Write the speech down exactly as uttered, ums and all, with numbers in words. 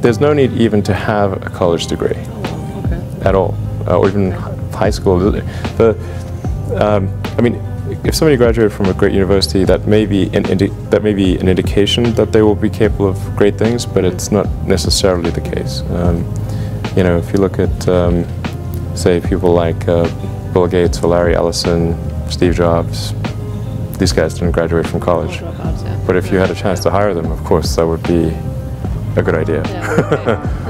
there's no need even to have a college degree Oh, okay. at all, uh, or even high school. The, the um, I mean, if somebody graduated from a great university, that may be an indi that may be an indication that they will be capable of great things, but it's not necessarily the case. Um, you know, if you look at, um, say, people like uh, Bill Gates or Larry Ellison, Steve Jobs, these guys didn't graduate from college. Dropouts, yeah. But if you had a chance to hire them, of course, that would be a good idea. Yeah, okay.